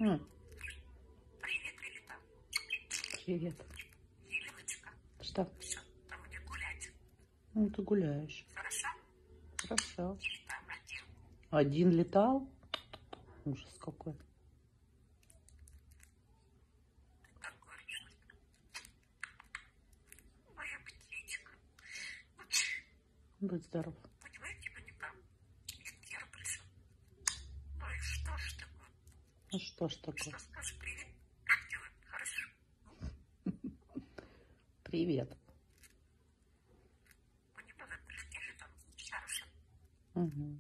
М, Привет, Лилита. привет. Лилочка. Что? Все, будем гулять. Ну, ты гуляешь. Хорошо? Хорошо. Или там один. Один летал? Ужас какой. Такой милый. Моя птичка. Вот, Будь здоров. понимаете, типа не прав. Я пришел. Ну и что ж такое? Ну что ж такое? Что скажешь, привет? Как дела? Хорошо. Привет. Мы не позавтракали там. Хорошо. Угу.